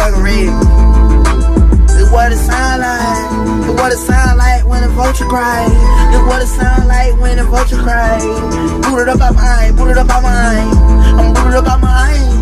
motherfucking red. This what it sound like. This what it sound like when the vulture cry. This what it sound like when the vulture cry. Boot it up out my eye, boot it up out my eye. I'm booted up out my eye.